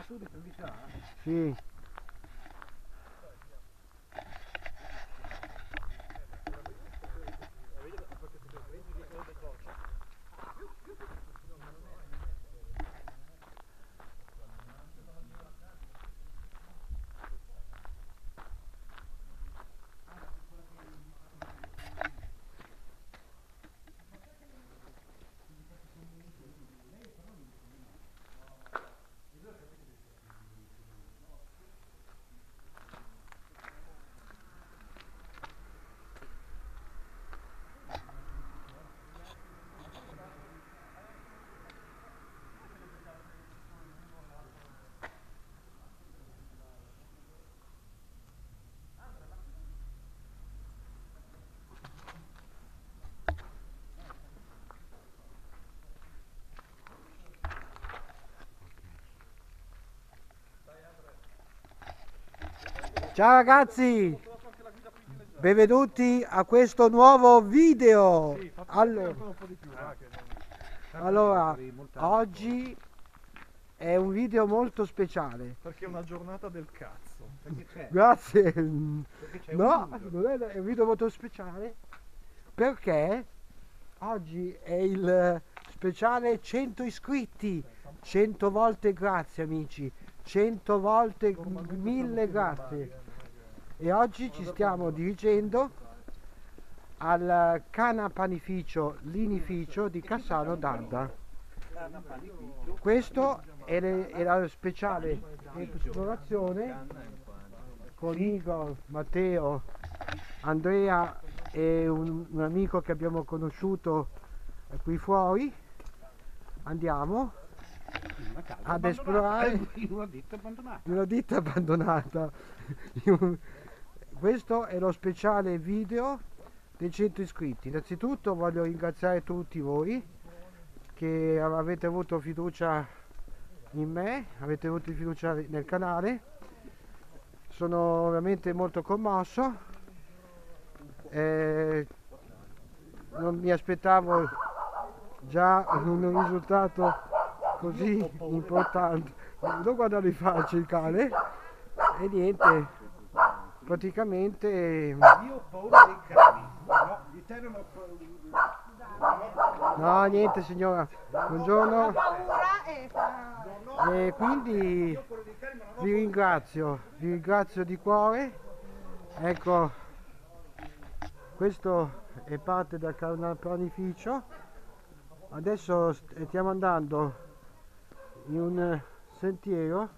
subito di qua? Sì. Ciao ragazzi, benvenuti a questo nuovo video. Allora, oggi è un video molto speciale. Perché è una giornata del cazzo. Grazie. c'è No, un non è un video molto speciale perché oggi è il speciale 100 iscritti. 100 volte grazie amici, 100 volte 1000 grazie. E oggi ci stiamo dirigendo al canapanificio Linificio di Cassano d'Adda. Questo è la speciale esplorazione con Igor, Matteo, Andrea e un amico che abbiamo conosciuto qui fuori. Andiamo ad esplorare in una ditta abbandonata. una ditta abbandonata. Questo è lo speciale video dei 100 iscritti. Innanzitutto voglio ringraziare tutti voi che avete avuto fiducia in me, avete avuto fiducia nel canale. Sono veramente molto commosso. Non mi aspettavo già un risultato così importante. Non guardare in faccia il cane. E niente, praticamente Io ho paura dei cani. No, di te non ho paura. no, niente signora, buongiorno. E quindi vi ringrazio di cuore. Ecco, questo è parte del canapanificio. Adesso stiamo andando in un sentiero,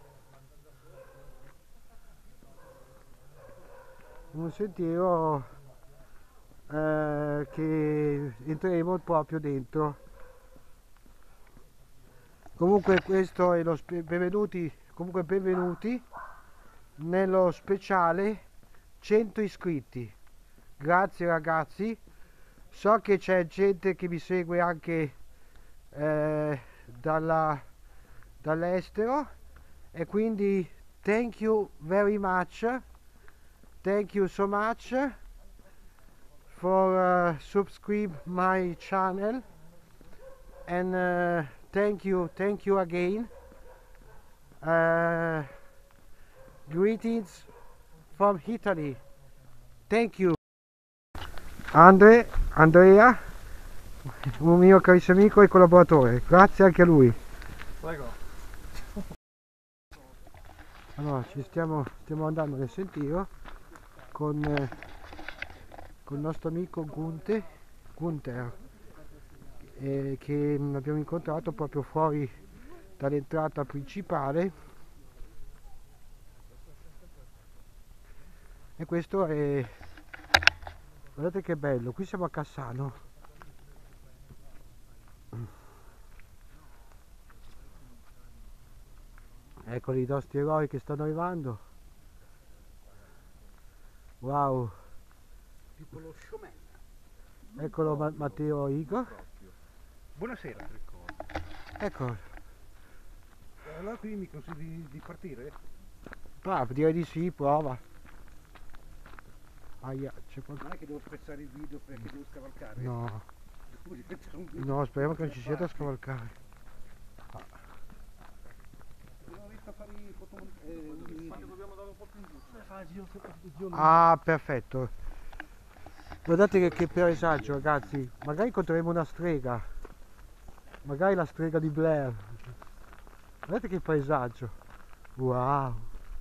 che entreremo proprio dentro. Comunque questo è benvenuti nello speciale 100 iscritti. Grazie ragazzi, so che c'è gente che mi segue anche dall'estero, e quindi thank you very much, thank you so much for subscribe my channel, and thank you again. Greetings from Italy. Thank you. Andrea, un mio carissimo amico e collaboratore, grazie anche a lui. Prego. Allora, stiamo andando nel sentiero con il nostro amico Gunther, che abbiamo incontrato proprio fuori dall'entrata principale. E questo è, guardate che bello, qui siamo a Cassano. Eccoli i nostri eroi che stanno arrivando. Wow. Tipo lo showman. Eccolo Matteo e Igor. Buonasera. Ecco. Allora qui mi consigli di partire? Direi di sì, prova. Aia, c'è Non è che devo spezzare il video perché devo scavalcare? No. Devo spezzare un video. No, speriamo che non ci sia da scavalcare. Devo a fare i dobbiamo dare un po' più in giù. Ah, perfetto. Guardate che paesaggio, ragazzi. Magari incontreremo una strega. Magari la strega di Blair. Guardate che paesaggio. Wow.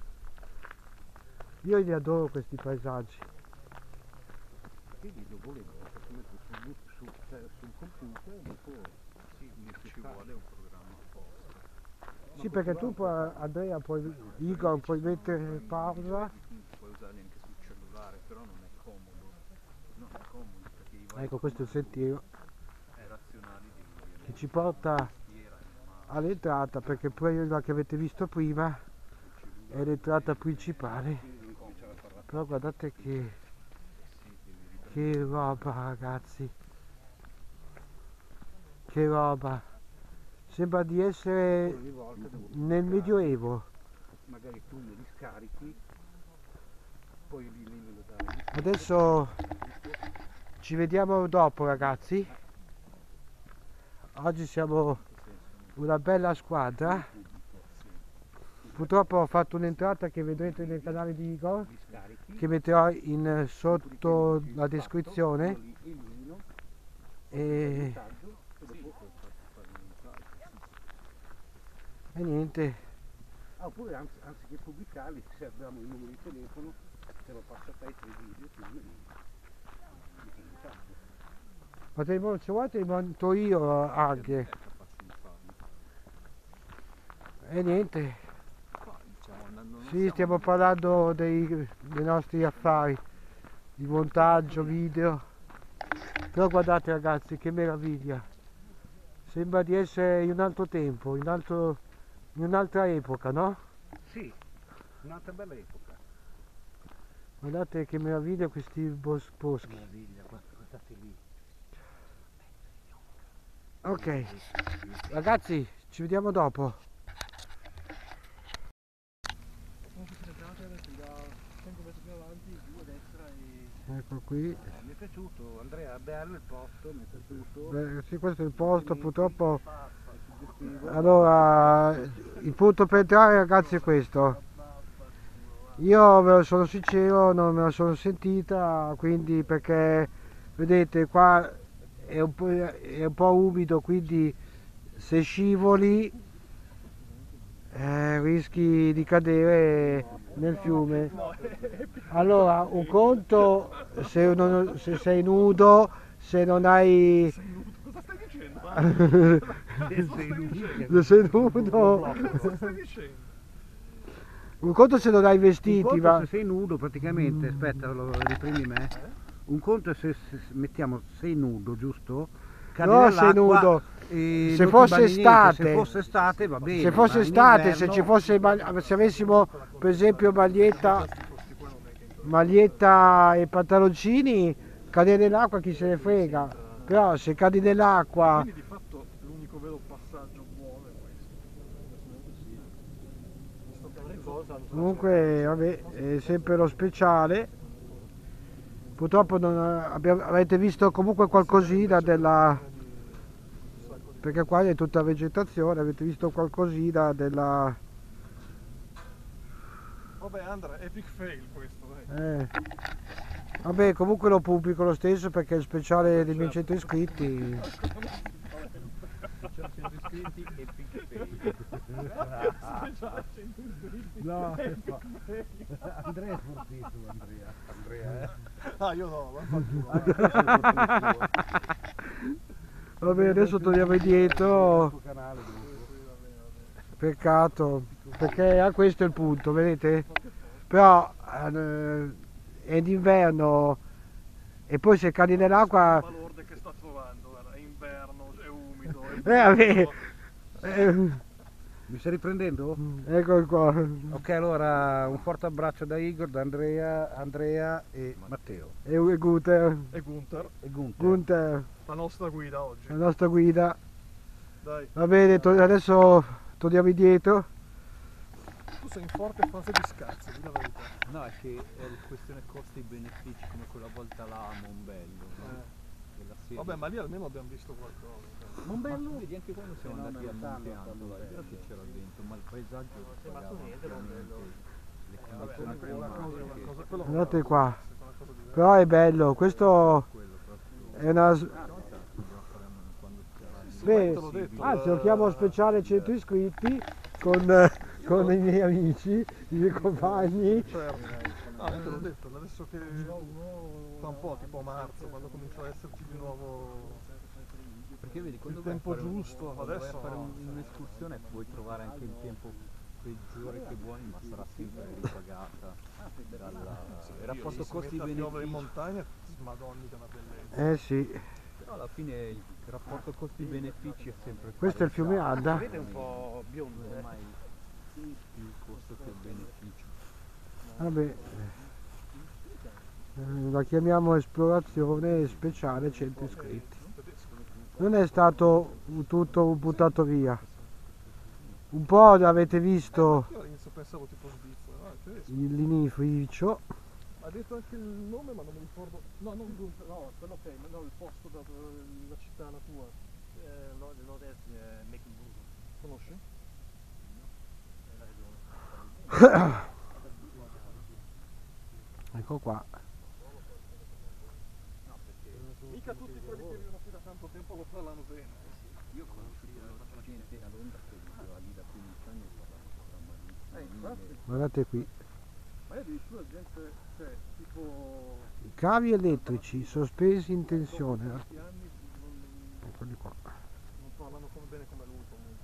Io li adoro questi paesaggi. Quindi lo volevo mettere sul computer e dopo Ci vuole un programma apposta. Sì, perché tu puoi, Andrea, Igor, puoi mettere pausa. Puoi usarli anche sul cellulare, però non è comodo. Non è comodo perché i vari Ecco, questo è il sentiero razionali di che ci porta tastiera in mano. all'entrata, perché quella che avete visto prima è l'entrata principale. Però guardate che roba, ragazzi. Che roba. Sembra di essere ogni volta devo nel Medioevo. magari tu me li scarichi, poi lì me lo dai. Adesso ci vediamo dopo, ragazzi. Oggi siamo una bella squadra. Purtroppo ho fatto un'entrata che vedrete nel canale di Igor, Li scarichi, che metterò sotto la descrizione. li elimino, E, messaggio e dopo puoi fare un messaggio. e niente. Oppure anziché pubblicarli, se abbiamo il numero di telefono, te lo passo a te i tuoi video, tu li fai un messaggio. Se vuoi te li monto io anche. E niente. Stiamo andando Sì, stiamo parlando dei nostri affari di montaggio, video. Però guardate, ragazzi, che meraviglia. Sembra di essere in un altro tempo, in un'altra epoca, no? Sì, un'altra bella epoca. Guardate che meraviglia questi boschi. Meraviglia, guardate lì. Ok, ragazzi, ci vediamo dopo. Ecco qui. Mi è piaciuto, Andrea, bello il posto, mi è piaciuto. Beh, sì, questo è il posto, purtroppo. Allora, il punto per entrare, ragazzi, è questo. Io ve lo sono sincero, non me la sono sentita, quindi perché vedete qua è un po' umido, quindi se scivoli rischi di cadere nel fiume. Allora, un conto se sei nudo, se non hai... Cosa stai dicendo? Se sei nudo... Cosa stai dicendo? Un conto se non hai Un vestiti, conto ma... se sei nudo praticamente, aspetta, lo riprendi me. Un conto è se mettiamo sei nudo, giusto? Cadi No, sei nell'acqua nudo. e Se non ti fosse bagni niente. estate. Se fosse estate va bene. Se fosse ma in estate, se inverno- ci fosse, se avessimo per esempio maglietta e pantaloncini, cadere nell'acqua chi se ne frega. Però se cadi nell'acqua, Quindi di fatto l'unico vero passaggio buono è questo. comunque vabbè, è sempre lo speciale. Purtroppo avete visto comunque qualcosina della... perché qua è tutta vegetazione, avete visto qualcosina della... Vabbè Andrea, epic fail questo, dai. Vabbè, comunque lo pubblico lo stesso perché è il speciale dei miei 100 iscritti. Iscritti e pick Speciale 100 iscritti. No, Epic fail. Andrea è fortissimo, Andrea. Ah io no, vaffanculo. Vabbè, adesso torniamo indietro. Il tuo canale dopo. Peccato, perché questo è il punto, vedete? Però è d'inverno e poi se cadi nell'acqua... Balorde che sta trovando, guarda, è inverno, è umido, è vabbè, brutto. Mi stai riprendendo? ecco qua. Ok, allora un forte abbraccio da Igor, da Andrea e Matteo. E Gunther, E Gunther, E Gunther. Gunther, la nostra guida oggi. la nostra guida. Dai, Va bene, adesso torniamo indietro. tu sei in forte fase di scazzo, di la verità. No, è che è questione costi-benefici come quella volta là a Mombello. No? della serie. Vabbè, ma lì almeno abbiamo visto qualcosa. Ma vedi, anche quando siamo andati a Monte lontano, Antola, è vero che c'era vento, ma il paesaggio pagava ampiamente le condizioni climatiche. Guardate qua, però è bello, questo è una... Beh, anzi lo chiamo speciale 100 iscritti con i miei amici, i miei compagni. Certo. Ah, te l'ho detto, adesso che tra un po', tipo a marzo, quando comincia ad esserci di nuovo Perché vedi, quando il vai a tempo fare giusto, quando vai a adesso fare no. un'escursione puoi trovare anche il tempo peggiore che vuoi, ma sarà sempre ripagata il rapporto costi-benefici. In montagna, madonna che una bellezza. Eh sì, Però alla fine il rapporto costi-benefici è sempre questo è il fiume Adda. Vede un po' biondo, non è mai più il costo che il beneficio. Vabbè, la chiamiamo esplorazione speciale 100 iscritti. Non è stato tutto buttato via. Un po' avete visto Io all'inizio pensavo tipo Svizzera, no? È tedesco. l'inificio. Ha detto anche il nome ma non mi ricordo. No, non Gunther, no, quello che no, il posto la città la tua. No, nel nord-est Mecklenburgo. Conosci? Ecco qua. Mica tutti quelli che vivono qui da tanto tempo lo parlano bene. Io ho conosciuto gente a Londra che viveva lì da 15 anni e parlava infatti. Guardate qui. Ma io addirittura gente, cioè, tipo Cavi elettrici sospesi in tensione. Questi anni non Eccoli qua. parlano come bene come lui comunque.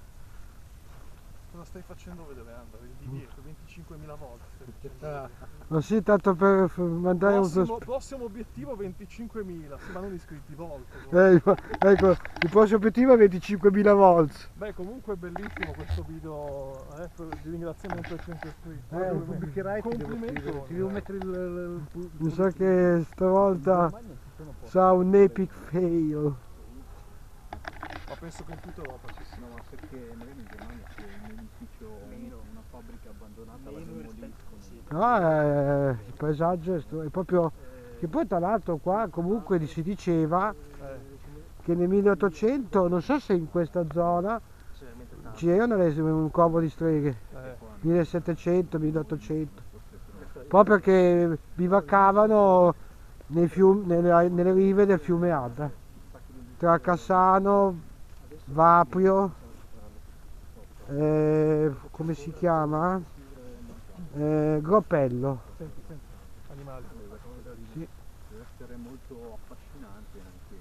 Cosa stai facendo vedere Andrea? Il divieto, 25.000 volte stai facendo vedere. Ma sì, tanto per mandare Prossimo obiettivo 25.000, sì, ma non iscritti, volte. ecco, il prossimo obiettivo è 25.000 volts. Beh, comunque è bellissimo questo video di ringraziamento ai 100 iscritti. lo pubblicherai, ti devo Complimenti. scrivere, ti devo mettere il Mi sa che stavolta sarà un epic fail. Ma penso che in tutta Europa ci sia. No, ma perché noi in Germania c'è un edificio, una fabbrica abbandonata, la demoliscono. No, il paesaggio è proprio... Che poi tra l'altro qua comunque si diceva che nel 1800, non so se in questa zona, c'erano un covo di streghe. 1700, 1800. Proprio perché bivaccavano nelle rive del fiume Adda. Tra Cassano, Vaprio, come si chiama? Gropello. Senti, animali. Sì. Deve essere molto affascinante anche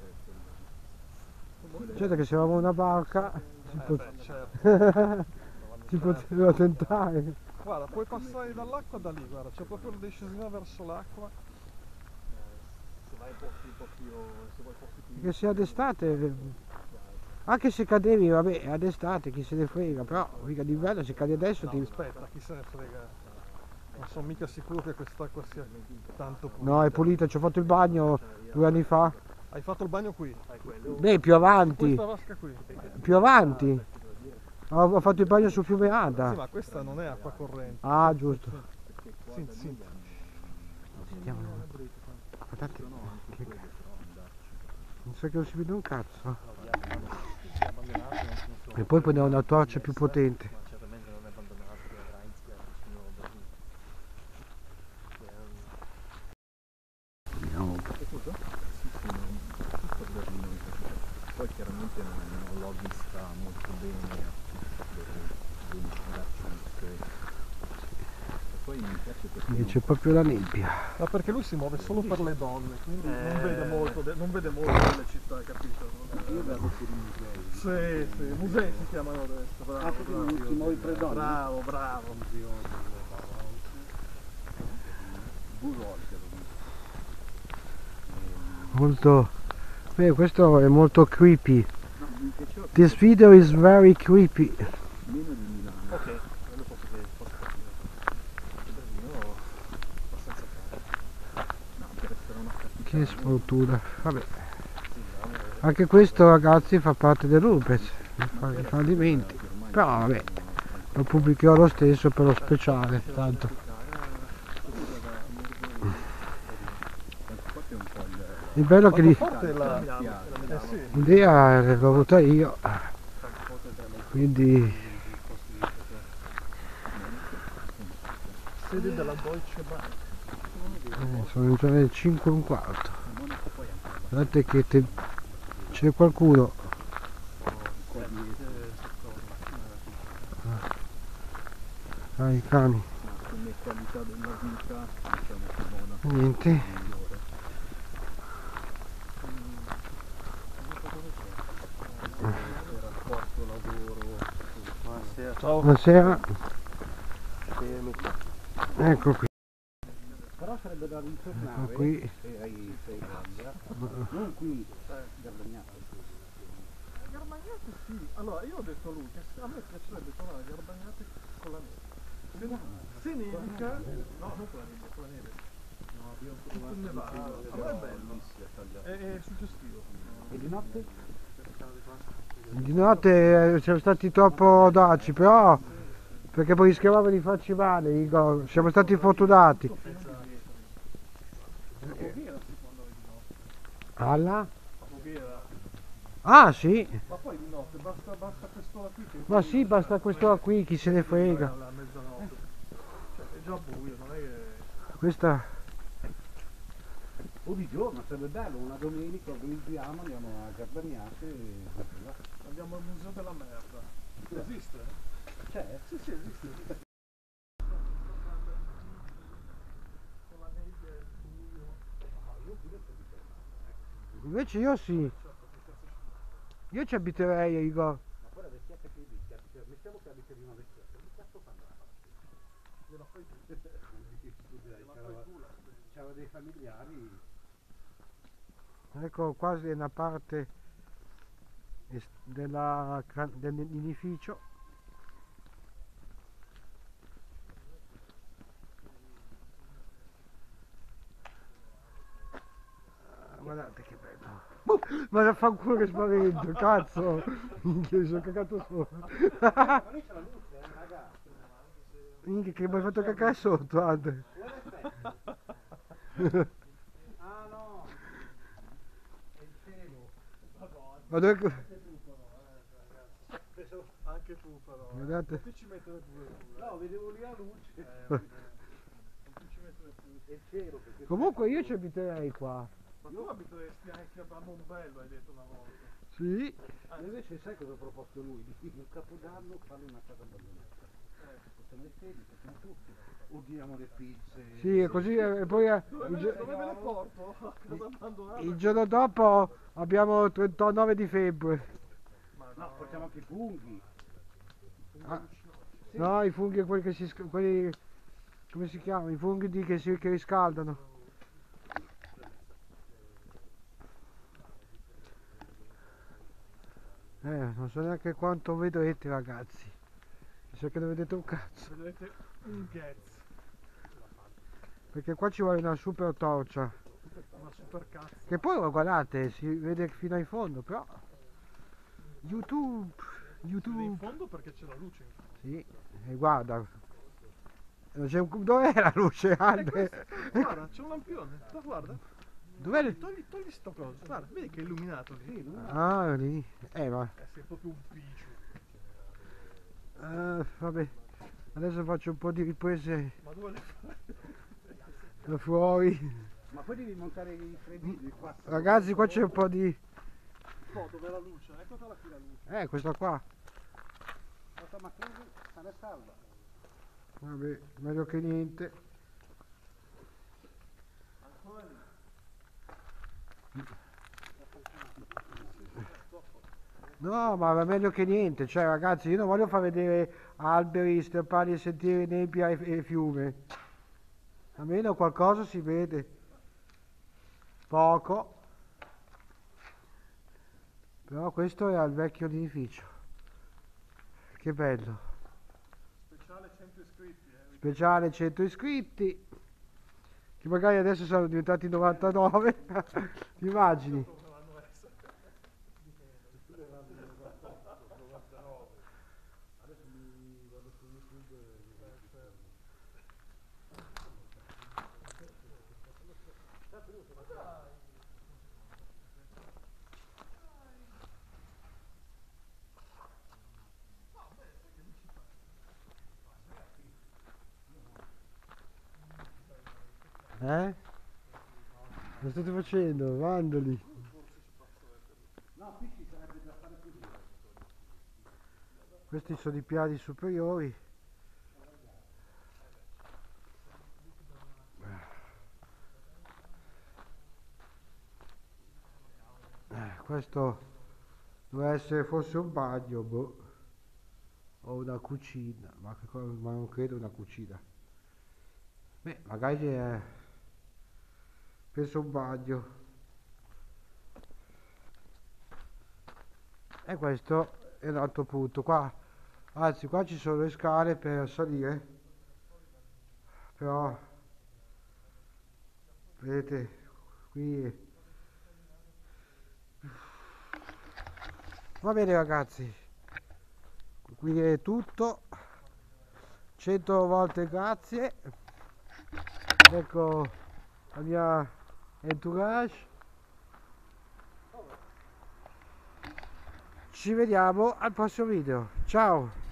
vedere Certo che se avevamo una barca Certo. si poteva tentare. Guarda, puoi passare dall'acqua da lì, guarda, c'è proprio il discesina verso l'acqua. Se vai in posti un po' più, se vuoi posti più Perché se ad estate, anche se cadevi, vabbè, ad estate chi se ne frega, però mica d'inverno se cadi adesso No, ti... aspetta, chi se ne frega. Non sono mica sicuro che quest'acqua sia tanto pulita. No, è pulita, ci ho fatto il bagno 2 anni fa. Hai fatto il bagno qui? Beh, più avanti, Questa vasca qui? più avanti. Ho fatto il bagno sul fiume Sì, Adda. ma questa non è acqua corrente. Ah, giusto. Sì, sì. Si chiama? Guardate, non so che non si vede un cazzo. E poi prendiamo una torcia più potente. ma certamente non è abbandonato, che avrà iniziato fino a Berlino. Poi chiaramente non l'ho vista molto bene e poi mi piace perché C'è proprio la nebbia. Ma perché lui si muove solo per le donne, quindi non vede molto, delle città, capito? Io vado per i musei. Sì, musei si chiamano adesso, bravo. Perché ti muovi per donne? Bravo. Molto... Beh, questo è molto creepy. This video is very creepy. meno di Milano. Ok, quello posso capire. Berlino abbastanza caro. No, per essere una capitale. Che sfortuna. Vabbè. Anche questo ragazzi fa parte dell'Urbex, i fallimenti. Però vabbè, lo pubblicherò lo stesso per lo speciale, tanto. Il bello che Forte la... sì. l'idea l'ho avuta io, quindi Sede della Deutsche Bank. sono già le 5:15. Guardate che c'è qualcuno. Ah, i cani. Come qualità della vita, diciamo che Monaco Niente. è migliore. Il rapporto lavoro. Ciao. Buonasera. Ecco qui. Però sarebbe da ritornare Ecco qui. ai Italia, non qui da Bagnato. Garbagnate sì. Allora io ho detto a lui che a me piacerebbe tornare a Garbagnate con la neve. Se nevica, no, non con la neve, con la neve. Tutto innevato. Allora è bello. È suggestivo. E di notte? Di notte siamo stati troppo audaci, però perché poi rischiavamo di farci male, Igor. Siamo stati fortunati. Alla? Voghera. Ah sì, Ma poi di notte basta quest'ora qui che... ma sì, basta quest'ora qui, chi se ne frega. A mezzanotte. Cioè, è già buio, non è che... Questa O di giorno, sarebbe bello, una domenica organizziamo, andiamo a Garbagnate e là. Andiamo al museo della merda. Esiste? C'è? Sì, sì, esiste. Con la nebbia e il buio. invece io sì, io ci abiterei, Igor. Ma poi la vecchietta che dice, mettiamo che abita di una vecchietta, che cazzo fanno la parte? Gliela fai tu. C'erano dei familiari. Ecco quasi una parte dell'edificio. Guardate che bello. Ma da fanculo che spavento, cazzo! Minchia, mi sono cagato sopra. Ma lì c'è la luce, raga. Minchia, che mi hai fatto cagare sotto, Andre. Ah no! È il cielo. Ma dove... Anche tu però. Guardate. Qui ci mettere pure. No, vedevo lì la luce. Non ci mettere pure. È il cielo perché... Comunque io ci abiterei qua. Ma tu abiteresti anche a Mombello, hai detto una volta. Sì. Invece sai cosa ha proposto lui? Di un capodanno fare una casa abbandonata. Facciamo i fedi, facciamo tutti. Ordiniamo le pizze. Sì, e così e poi Dove me le porto? A casa abbandonata? il giorno dopo abbiamo 39 di febbre. No, facciamo anche i funghi. Ah, no, i funghi quelli che quelli, come si chiamano? I funghi che riscaldano. Non so neanche quanto vedrete, ragazzi. Mi sa che non vedete un cazzo. Vedete un ghetz. Perché qua ci vuole una super torcia. Una super cazzo. Che poi guardate, si vede fino in fondo, però. YouTube. In fondo perché c'è la luce in fondo. Sì, e guarda. Dov'è la luce, Andre? Guarda, c'è un lampione. Guarda. Dov'è il... Togli sto coso. Guarda, vedi che è illuminato lì. Ah, lì. Ma... sei proprio un piccio. vabbè. Adesso faccio un po' di riprese Ma dove le fai? da fuori. Ma poi devi montare i 3D qua. Ragazzi, qua c'è un po' di... Dove la luce? Eccotela qui la luce. questa qua. Questa macchina se ne salva. Vabbè, meglio che niente. Ancora lì. No, ma meglio che niente. Cioè, ragazzi, io non voglio far vedere alberi, sterpali e sentieri, nebbia e fiume. Almeno qualcosa si vede. Poco. Però questo è al vecchio edificio. Che bello. Speciale 100 iscritti. Speciale 100 iscritti. Che magari adesso sono diventati 99. Ti immagini? Cosa state facendo? Vandali. No, qui ci sarebbe da fare così. Questi sono i piani superiori. Questo doveva essere forse un bagno, boh. O una cucina, ma non credo una cucina. Beh, magari è, penso un bagno. E questo è un altro punto. Qua, anzi, qua ci sono le scale per salire. Però, vedete, qui... Va bene ragazzi, qui è tutto. 100 volte grazie. Ecco la mia entourage. Ci vediamo al prossimo video. Ciao.